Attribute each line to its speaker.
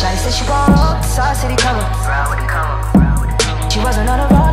Speaker 1: Shawty said she gon' roll, saw city cover. She wasn't on a roll.